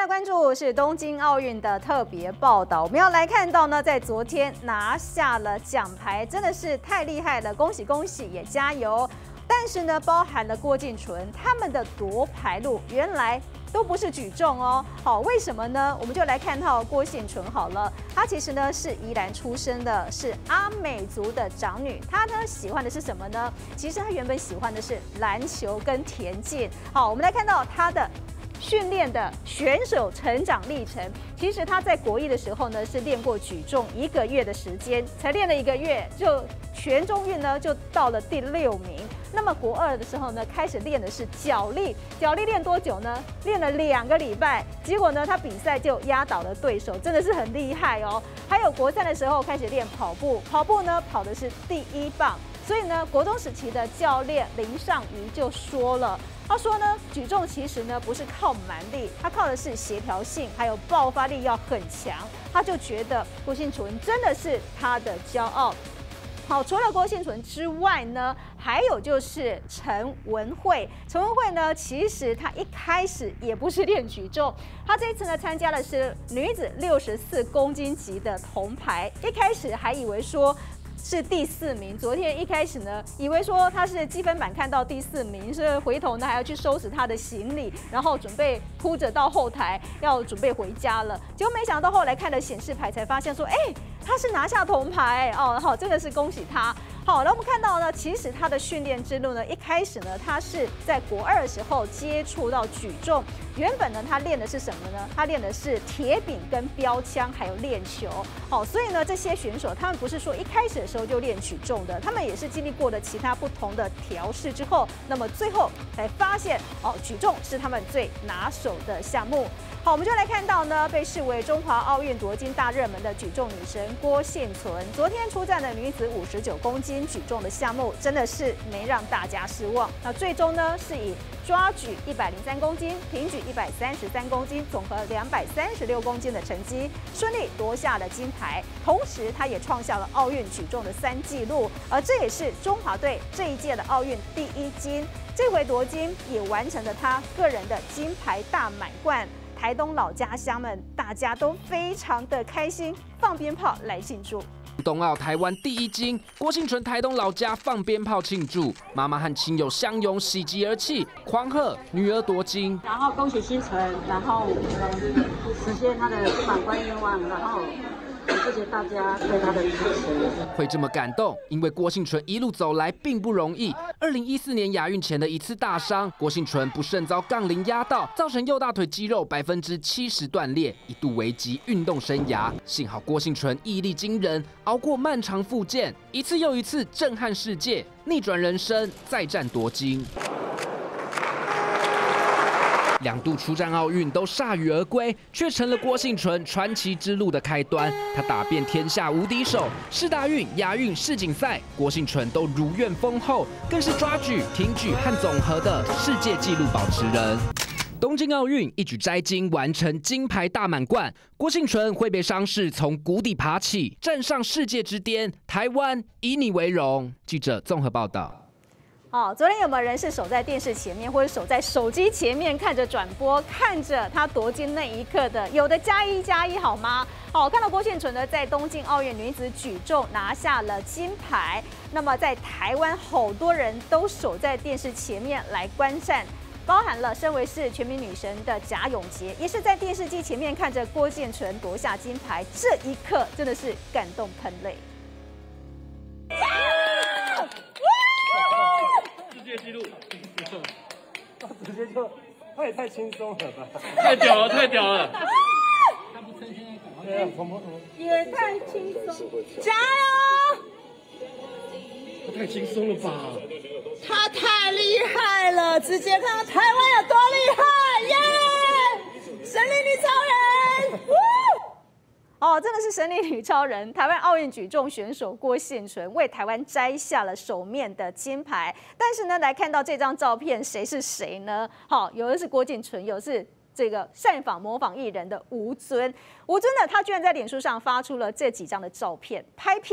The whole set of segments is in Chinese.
来关注是东京奥运的特别报道。我们要来看到呢，在昨天拿下了奖牌，真的是太厉害了，恭喜恭喜，也加油。但是呢，包含了郭婞淳他们的夺牌路，原来都不是举重哦。好，为什么呢？我们就来看到郭婞淳好了，她其实呢是宜兰出生的，是阿美族的长女。她呢喜欢的是什么呢？其实她原本喜欢的是篮球跟田径。好，我们来看到她的训练的选手成长历程。其实他在国一的时候呢，是练过举重1个月的时间，才练了1个月，就全中运呢就到了第6名。那么国2的时候呢，开始练的是角力，角力练多久呢？练了2个礼拜，结果呢，他比赛就压倒了对手，真的是很厉害哦。还有国3的时候开始练跑步，跑步呢跑的是第1棒。所以呢，国中时期的教练林尚仪就说了，他说呢，举重其实呢不是靠蛮力，他靠的是协调性，还有爆发力要很强。他就觉得郭婞淳真的是他的骄傲。好，除了郭婞淳之外呢，还有就是陈文慧。陈文慧呢，其实她一开始也不是练举重，她这一次呢参加的是女子64公斤级的铜牌。一开始还以为说是第4名，昨天一开始呢，以为说他是积分板看到第4名，是回头呢还要去收拾他的行李，然后准备哭着到后台要准备回家了。结果没想到后来看了显示牌才发现说，他是拿下铜牌哦，好，真的是恭喜他。好，那我们看到呢，其实他的训练之路呢，一开始呢，他是在国2的时候接触到举重。原本呢，他练的是什么呢？他练的是铁饼跟标枪，还有练球。好，所以呢，这些选手他们不是说一开始的时候就练举重的，他们也是经历过了其他不同的调试之后，那么最后才发现哦，举重是他们最拿手的项目。好，我们就来看到呢，被视为中华奥运夺金大热门的举重女神郭婞淳，昨天出战的女子59公斤举重的项目，真的是没让大家失望。那最终呢，是以抓举103公斤、平举133公斤、总和236公斤的成绩，顺利夺下了金牌。同时，她也创下了奥运举重的3纪录，而这也是中华队这一届的奥运第1金。这回夺金也完成了她个人的金牌大满贯。台东老家乡们，大家都非常的开心，放鞭炮来庆祝。 冬奥台湾第1金，郭婞淳台东老家放鞭炮庆祝，妈妈和亲友相拥，喜极而泣，狂贺女儿夺金。 然后恭喜婞淳，然后实现她的满贯愿望，然后谢谢大家对她的支持。 会这么感动，因为郭婞淳一路走来并不容易。2014年亚运前的一次大伤，郭婞淳不慎遭杠铃压到，造成右大腿肌肉70%断裂，一度危及运动生涯。幸好郭婞淳毅力惊人，熬过漫长复健，一次又一次震撼世界，逆转人生，再战夺金。2度出战奥运都铩羽而归，却成了郭婞淳传奇之路的开端。他打遍天下无敌手，世大运、亚运、世锦赛，郭婞淳都如愿封后，更是抓举、挺举和总和的世界纪录保持人。东京奥运一举摘金，完成金牌大满贯。郭婞淳挥别伤势，从谷底爬起，站上世界之巅。台湾以你为荣。记者综合报道。 昨天有没有人是守在电视前面，或者守在手机前面看着转播，看着他夺金那一刻的？有的加1好吗？看到郭婞淳呢，在东京奥运女子举重拿下了金牌。那么在台湾，好多人都守在电视前面来观战。包含了身为是全民女神的贾永婕，也是在电视机前面看着郭婞淳夺下金牌，这一刻真的是感动喷泪。 世界纪录， 直接就，他也太轻松了吧！ 太屌了，太屌了！ 他不趁现在赶快，对啊， 也太轻松，加油！ 他太轻松了吧！ 他太厉害了，直接看到台湾有多厉害，耶！神力女超人！ 真的是神力女超人！台湾奥运举重选手郭婞淳为台湾摘下了首面的金牌。但是呢，来看到这张照片，谁是谁呢？有的是郭婞淳，有的是这个模仿艺人的吴尊。吴尊呢，他居然在脸书上发出了这几张的照片，拍片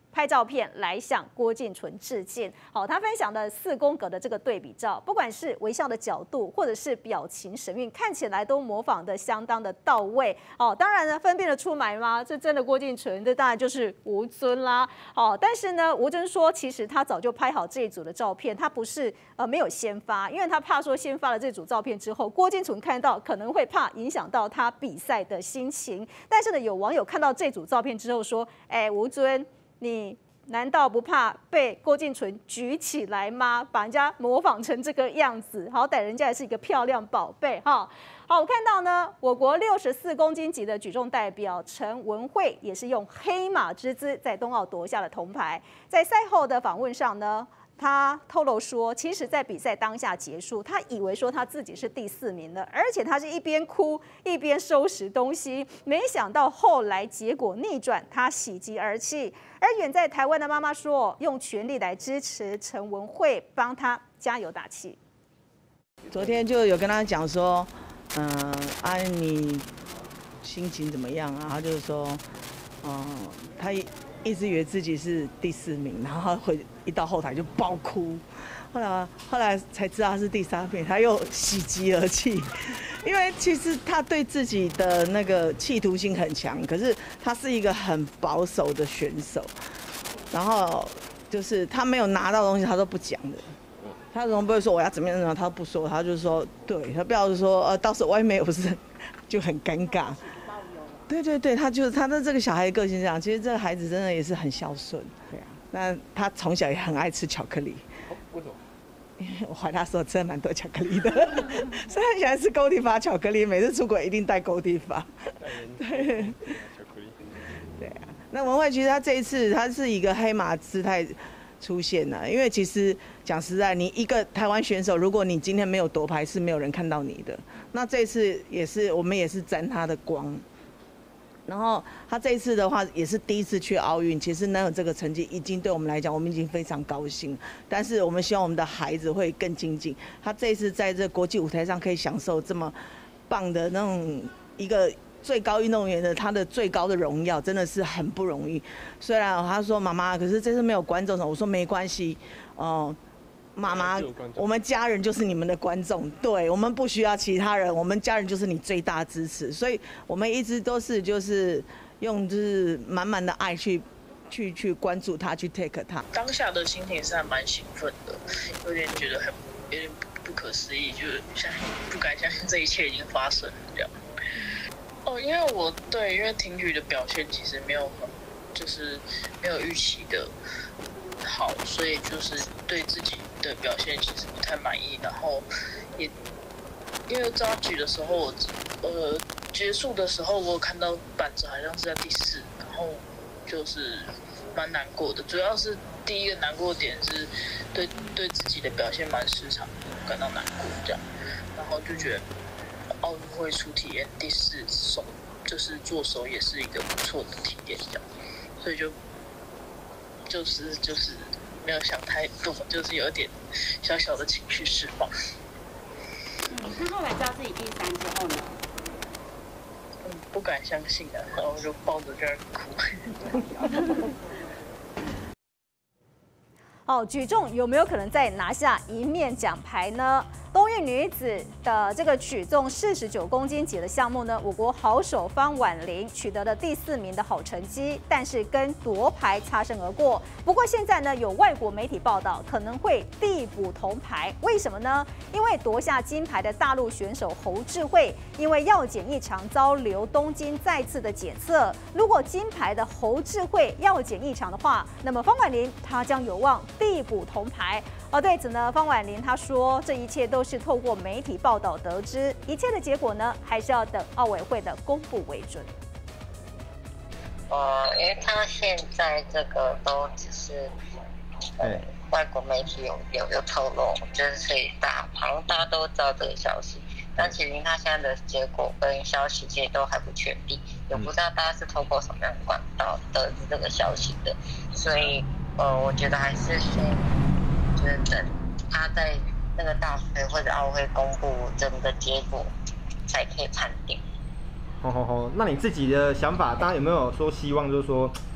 拍照片来向郭婧淳致敬。好，他分享的4宫格的这个对比照，不管是微笑的角度，或者是表情神韵，看起来都模仿的相当的到位。哦，当然呢，分辨得出来吗？这真的郭婧淳，这当然就是吴尊啦。哦，但是呢，吴尊说，其实他早就拍好这一组的照片，他不是没有先发，因为他怕说先发了这组照片之后，郭婧淳看到可能会怕影响到他比赛的心情。但是呢，有网友看到这组照片之后说，吴尊，你难道不怕被郭婧淳举起来吗？把人家模仿成这个样子，好歹人家也是一个漂亮宝贝哈。好，我看到呢，我国64公斤级的举重代表陈文慧也是用黑马之姿在冬奥夺下了铜牌。在赛后的访问上呢，他透露说，其实，在比赛当下结束，他以为说他自己是第4名了，而且他是一边哭一边收拾东西，没想到后来结果逆转，他喜极而泣。而远在台湾的妈妈说，用全力来支持陈文慧，帮他加油打气。 昨天就有跟他讲说，你心情怎么样啊？他就是说，他一直以为自己是第4名，然后一到后台就爆哭，后来才知道他是第3名，他又喜极而泣，因为其实他对自己的那个企图心很强，可是他是一个很保守的选手，然后就是他没有拿到东西他都不讲的，他怎么不会说我要怎么样，他不说，他就说对，他不要说到时候外面不是就很尴尬。对，他的这个小孩的个性这样，其实这个孩子真的也是很孝顺，对啊。那他从小也很爱吃巧克力。 为什么？ 因为我怀他时候吃了蛮多巧克力的，所以他喜欢吃高地法巧克力，每次出国一定带高地法。对，巧克力。对啊，那文慧其实他这一次他是一个黑马姿态出现了，因为其实讲实在，你一个台湾选手，如果你今天没有夺牌，是没有人看到你的。那这一次也是我们也是沾他的光。然后他这一次的话也是第一次去奥运，其实能有这个成绩，已经对我们来讲，我们已经非常高兴。但是我们希望我们的孩子会更精进。他这一次在这国际舞台上可以享受这么棒的那种一个最高运动员的他的最高的荣耀，真的是很不容易。虽然他说妈妈，可是这次没有观众，我说没关系，妈妈，我们家人就是你们的观众，对，我们不需要其他人，我们家人就是你最大支持，所以我们一直都是就是用就是满满的爱去关注他，去 take 他。 当下的心情是还蛮兴奋的，有点觉得有点不可思议，就是不敢相信这一切已经发生了这样。因为挺举的表现其实没有预期的好，所以就是对自己的表现其实不太满意，然后也因为抓举的时候，结束的时候我有看到板子好像是在第4，然后就是蛮难过的，主要是第一个难过点是对自己的表现蛮失常，感到难过这样，然后就觉得奥运会初体验第4就是做手也是一个不错的体验这样，所以就是没有想太多，就是有点小小的情绪释放。 那后来知道自己第3之后呢？ 不敢相信啊，然后就抱着这样哭。 举重有没有可能再拿下一面奖牌呢？冬运女子的这个举重49公斤级的项目呢，我国好手方婉玲取得了第4名的好成绩，但是跟夺牌擦身而过。不过现在呢，有外国媒体报道可能会递补铜牌，为什么呢？因为夺下金牌的大陆选手侯智慧，因为药检异常遭留东京再次的检测。如果金牌的侯智慧药检异常的话，那么方婉玲她将有望递补铜牌。对此呢，方婉玲她说，这一切都是透过媒体报道得知，一切的结果呢，还是要等奥委会的公布为准。 因为他现在这个都只是，外国媒体有透露，就是所以好像大家都知道这个消息，但其实他现在的结果跟消息其实都还不确定，也不知道大家是透过什么样的管道得知这个消息的，所以我觉得还是先就是等他在那个大会或者奥会公布整个结果，才可以判定。 那你自己的想法，当然有没有说希望，就是说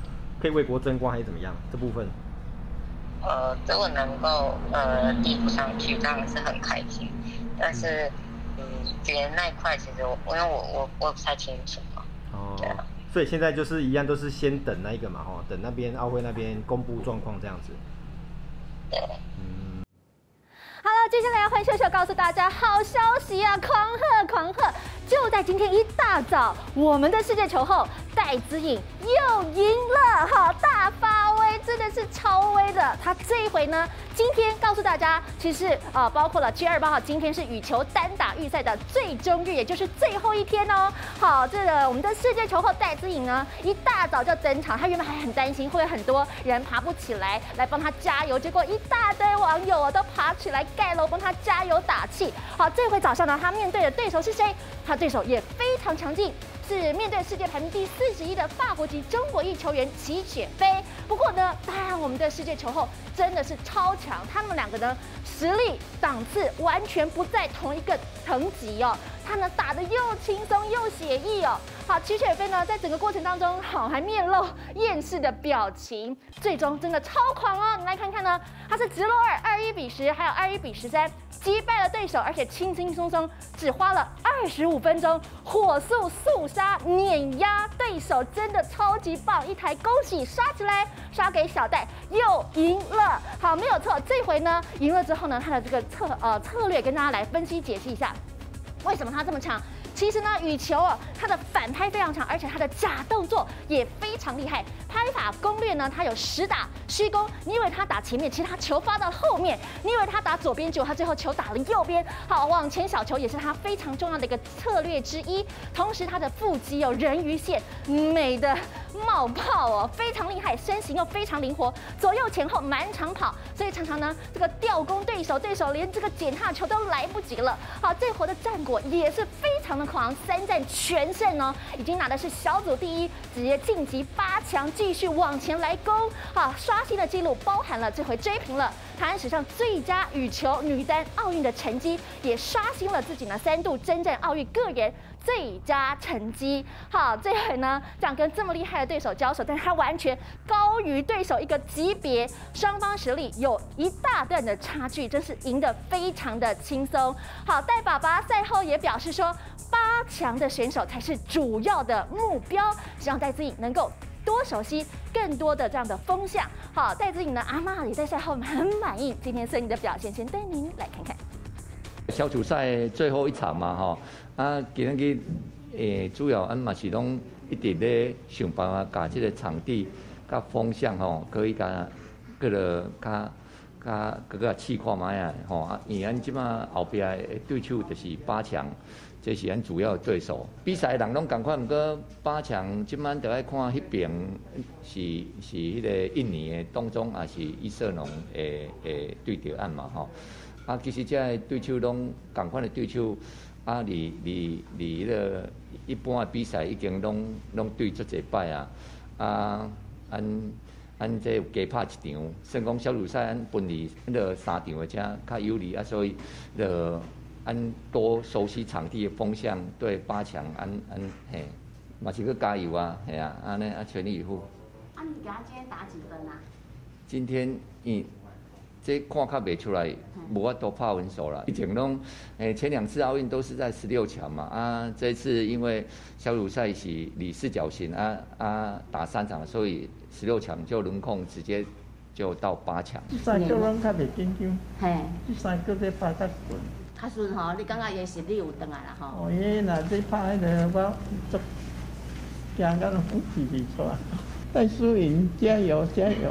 可以为国争光还是怎么样？这部分？ 如果能够递补上去，当然是很开心。但是别人那一块其实因为我不太清楚嘛。哦。对啊。 所以现在就是一样，都是先等那一个嘛，等那边奥会那边公布状况这样子。 对。 好了，接下来要换秀秀告诉大家好消息啊！狂贺狂贺！就在今天一大早，我们的世界球后戴资颖又赢了，好大发威，真的是超威的。她这一回呢，今天告诉大家，其实包括了7月28号，今天是羽球单打预赛的最终日，也就是最后一天哦。好，这个我们的世界球后戴资颖呢，一大早就登场，她原本还很担心会很多人爬不起来帮她加油，结果一大堆网友都爬起来盖楼帮她加油打气。好，这回早上呢，她面对的对手是谁？她对手也非常强劲，是面对世界排名第41的法国籍中国裔球员齐雪菲。不过呢，当然我们的世界球后真的是超强，他们两个呢实力档次完全不在同一个层级哦。他呢打得又轻松又写意哦。好，齐雪菲呢在整个过程当中，还面露厌世的表情，最终真的超狂哦！你来看看呢，他是直落2、21比10，还有21比13。击败了对手，而且轻轻松松，只花了25分钟，火速速杀碾压对手，真的超级棒！一台恭喜刷起来，刷给小戴又赢了。好，没有错，这回呢赢了之后呢，他的这个策略跟大家来分析解析一下，为什么他这么强。其实呢，羽球它的反拍非常强，而且它的假动作也非常厉害。拍法攻略呢，它有实打虚攻。你以为他打前面，其实他球发到后面；你以为他打左边，结果他最后球打了右边。好，往前小球也是他非常重要的一个策略之一。同时，他的腹肌人鱼线美的冒泡非常厉害，身形又非常灵活，左右前后满场跑，所以常常呢这个吊攻对手连这个捡他的球都来不及了。好，这回的战果也是非常的狂，3战全胜哦，已经拿的是小组第1，直接晋级8强，继续往前来攻。好，刷新的纪录包含了这回追平了台湾史上最佳羽球女单奥运的成绩，也刷新了自己呢3度征战奥运个人最佳成绩。好，这回呢这样跟这么厉害的对手交手，但他完全高于对手一个级别，双方实力有一大段的差距，真是赢得非常的轻松。好，戴爸爸赛后也表示说，8强的选手才是主要的目标，希望戴资颖能够多熟悉更多的这样的风向。好，戴资颖呢，阿嬷也在赛后很满意今天胜利的表现，先带您来看看。 小组赛最后一场嘛，今日主要嘛是拢一直咧想办法，把这个场地、甲风向可以甲个试看卖啊，因为咱即马后边的对手就是8强，这是咱主要的对手。比赛人拢共款，不过8强即晚就爱看迄边是迄个印尼的当中，也是伊瑟农的对着案嘛，其实这对手拢共款的对手，离迄个一般的比赛已经拢对足一摆啊，咱这有加拍一场，算讲小组赛咱分离迄个3场的车较有利啊，所以咱多熟悉场地的风向，对8强嘿，嘛是去加油啊，嘿啊，安尼全力以赴。 你给他今天打几分啊？ 今天这看较袂出来，无法度拍分数啦。以前拢前2次奥运都是在16强嘛，这次因为小组赛是以4角形打3场，所以16强就轮空，直接就到8强。 这3个拢较袂紧张， 嘿， 这3个在拍较顺。 较顺吼，你感觉伊实力有转来啦吼？ 哦，伊若在拍迄个，我足惊到拢气袂出来。戴资颖，加油加油！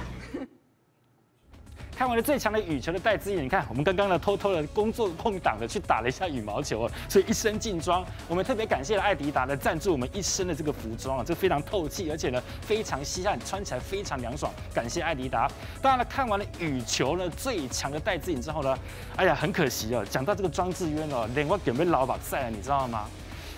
看完了最强的羽球的戴资颖，你看我们刚刚呢偷偷的工作空档的去打了一下羽毛球哦，所以一身劲装。我们特别感谢了艾迪达的赞助我们一身的这个服装啊，这非常透气，而且呢非常吸汗，穿起来非常凉爽。感谢艾迪达。当然了，看完了羽球呢最强的戴资颖之后呢，哎呀很可惜哦，讲到这个庄智渊哦，连我准备老把赛了，你知道吗？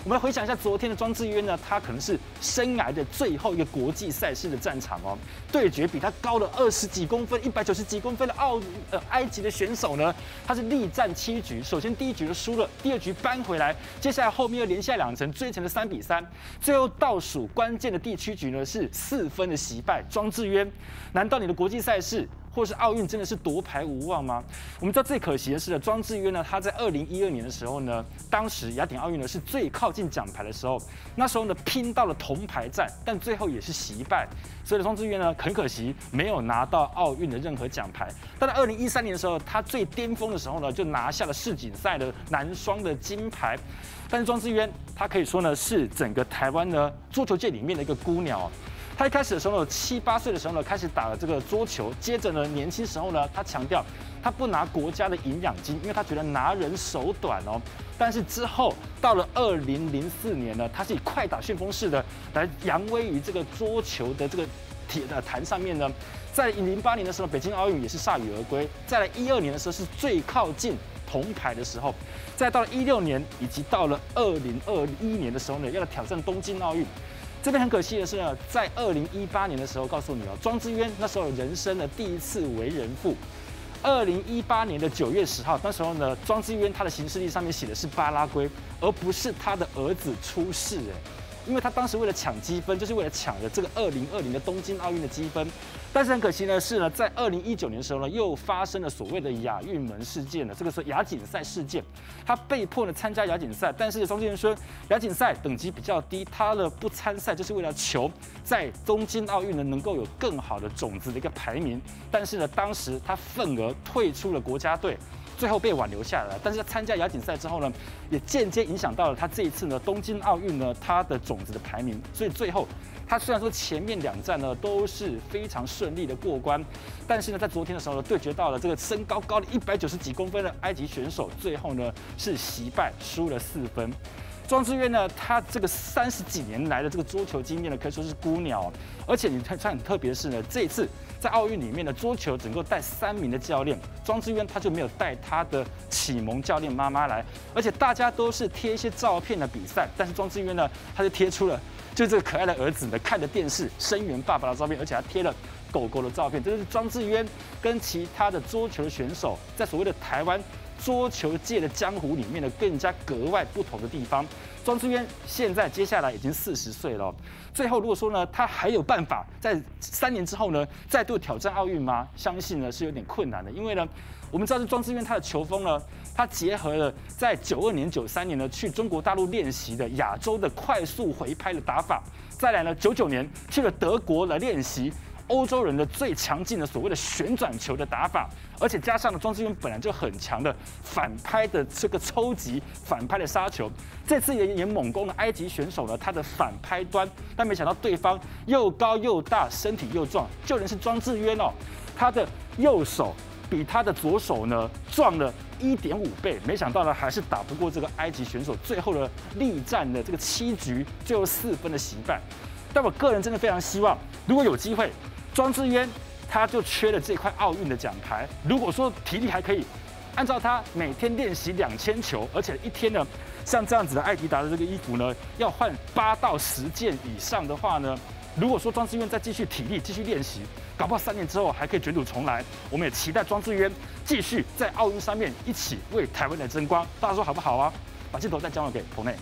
我们来回想一下昨天的庄智渊呢，他可能是生涯的最后一个国际赛事的战场哦，对决比他高了20几公分、190几公分的埃及的选手呢，他是力战7局，首先第1局就输了，第2局扳回来，接下来后面又连下2城，追成了3比3，最后倒数关键的第7局呢是4分的惜败。庄智渊，难道你的国际赛事或是奥运真的是夺牌无望吗？我们知道最可惜的是，庄智渊呢，他在2012年的时候呢，当时雅典奥运呢是最靠近奖牌的时候，那时候呢拼到了铜牌战，但最后也是惜败，所以庄智渊呢很可惜没有拿到奥运的任何奖牌。但在2013年的时候，他最巅峰的时候呢，就拿下了世锦赛的男双的金牌。但是庄智渊，他可以说呢是整个台湾呢桌球界里面的一个孤鸟。他一开始的时候呢，7、8岁的时候呢，开始打了这个桌球。接着呢，年轻时候呢，他强调他不拿国家的营养金，因为他觉得拿人手短哦。但是之后到了2004年呢，他是以快打旋风式的来扬威于这个桌球的这个铁的坛上面呢。在08年的时候，北京奥运也是铩羽而归。再来12年的时候，是最靠近铜牌的时候。再到了16年，以及到了2021年的时候呢，要来挑战东京奥运。这边很可惜的是呢，在2018年的时候，告诉你哦，庄智渊那时候人生的第1次为人父。2018年的9月10号，那时候呢，庄智渊他的行事历上面写的是巴拉圭，而不是他的儿子出事因为他当时为了抢积分，就是为了抢了这个2020的东京奥运的积分。但是很可惜的是呢，在2019年的时候呢，又发生了所谓的亚运门事件了，这个是亚锦赛事件。他被迫呢参加亚锦赛，但是庄智渊说亚锦赛等级比较低，他呢不参赛就是为了求在东京奥运呢能够有更好的种子的一个排名。但是呢，当时他愤而退出了国家队。最后被挽留下来，但是在参加亚锦赛之后呢，也间接影响到了他这一次呢东京奥运呢他的种子的排名。所以最后他虽然说前面2站呢都是非常顺利的过关，但是呢在昨天的时候呢对决到了这个身高高的190几公分的埃及选手，最后呢是惜败，输了4分。庄智渊呢，他这个30几年来的这个桌球经验呢，可以说是孤鸟。而且你看很特别的是呢，这一次在奥运里面的桌球整个带3名的教练，庄智渊他就没有带他的启蒙教练妈妈来，而且大家都是贴一些照片的比赛，但是庄智渊呢，他就贴出了就这个可爱的儿子呢看着电视声援爸爸的照片，而且还贴了狗狗的照片。这就是庄智渊跟其他的桌球的选手在所谓的台湾桌球界的江湖里面呢，更加格外不同的地方。庄智渊现在接下来已经40岁了，最后如果说呢，他还有办法在3年之后呢，再度挑战奥运吗？相信呢是有点困难的，因为呢，我们知道是庄智渊他的球风呢，他结合了在92年、93年呢去中国大陆练习的亚洲的快速回拍的打法，再来呢99年去了德国来练习欧洲人的最强劲的所谓的旋转球的打法，而且加上了庄智渊本来就很强的反拍的这个抽击、反拍的杀球，这次也猛攻了埃及选手呢他的反拍端，但没想到对方又高又大，身体又壮，就连是庄智渊哦，他的右手比他的左手呢壮了1.5倍，没想到呢还是打不过这个埃及选手，最后呢力战的这个7局，最后4分的惜败。但我个人真的非常希望，如果有机会，庄智渊他就缺了这块奥运的奖牌。如果说体力还可以，按照他每天练习2000球，而且一天呢，像这样子的艾迪达的这个衣服呢，要换8到10件以上的话呢，如果说庄智渊再继续体力、继续练习，搞不好3年之后还可以卷土重来。我们也期待庄智渊继续在奥运上面一起为台湾来争光。大家说好不好啊？把镜头再交还给棚内。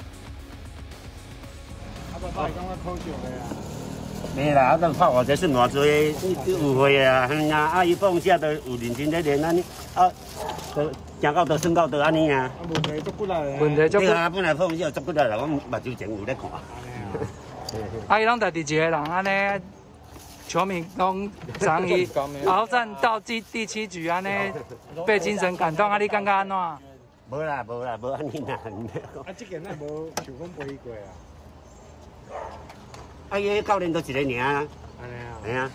没啦，啊，咱拍偌济算偌济，有会啊，啊，伊放下都有认真在练安尼，啊，都行到都算到都安尼啊。问题足骨力嘞。问题足骨。对啊，本来放下足骨力啦，我目睭前有咧看。 啊，伊拢家己一个人安尼，球迷拢张伊鏖战到第7局安尼，被精神感动啊！你感觉安怎？ 无啦，无啦，无安尼啦。 啊，即个咱无想讲飞过啊。 啊，伊教练都一个尔啊。 安尼啊。 系啊。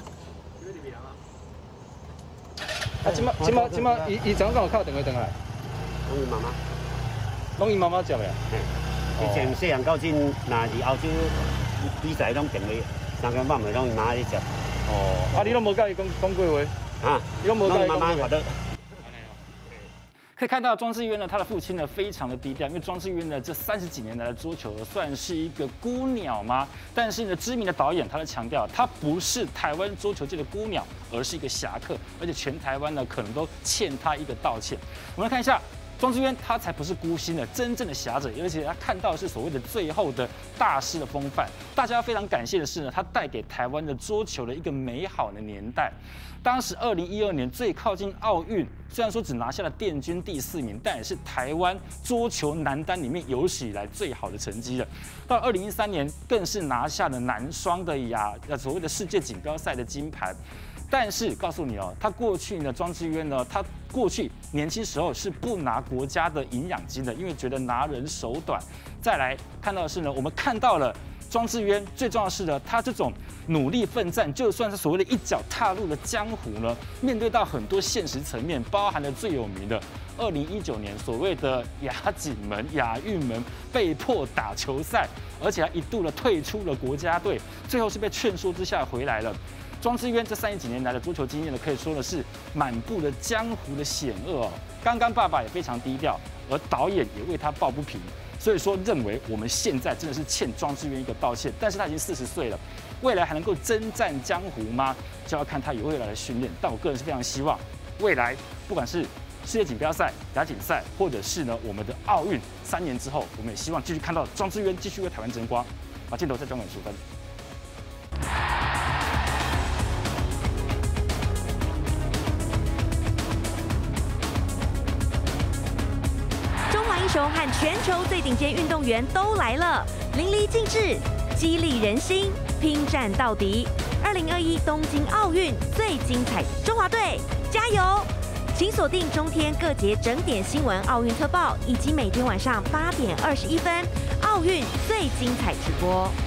啊，即马，伊怎讲有敲电话回来？ 拢伊妈妈。 拢伊妈妈接的啊？ 以前细汉到今，若伫澳洲比赛拢电话，三更半暝拢伊妈咧接。 哦，啊，你拢无甲伊讲过话？ 啊， 你拢无甲伊讲过话？ 可以看到庄智渊呢，他的父亲呢非常的低调，因为庄智渊呢这30几年来的桌球算是一个孤鸟吗？但是呢，知名的导演他在强调，他不是台湾桌球界的孤鸟，而是一个侠客，而且全台湾呢可能都欠他一个道歉。我们来看一下。庄智渊他才不是孤星的真正的侠者，而且他看到的是所谓的最后的大师的风范。大家非常感谢的是呢，他带给台湾的桌球的一个美好的年代。当时2012年最靠近奥运，虽然说只拿下了殿军第4名，但也是台湾桌球男单里面有史以来最好的成绩了。到2013年更是拿下了男双的所谓的世界锦标赛的金牌。但是告诉你哦，他过去呢，庄智渊呢，他过去年轻时候是不拿国家的营养金的，因为觉得拿人手短。再来看到的是呢，我们看到了庄智渊，最重要的是呢，他这种努力奋战，就算是所谓的一脚踏入了江湖呢，面对到很多现实层面，包含了最有名的2019年所谓的亚锦门、亚运门被迫打球赛，而且还一度的退出了国家队，最后是被劝说之下回来了。庄智渊这30几年来的桌球经验呢，可以说的是满布了江湖的险恶哦。刚刚爸爸也非常低调，而导演也为他抱不平，所以说认为我们现在真的是欠庄智渊一个道歉。但是他已经40岁了，未来还能够征战江湖吗？就要看他有未来的训练。但我个人是非常希望，未来不管是世界锦标赛、亚锦赛，或者是呢我们的奥运，3年之后，我们也希望继续看到庄智渊继续为台湾争光。把镜头再转给淑芬。 英雄和全球最顶尖运动员都来了，淋漓尽致，激励人心，拼战到底。2021东京奥运最精彩，中华队加油！请锁定中天各节整点新闻奥运特报，以及每天晚上8点21分奥运最精彩直播。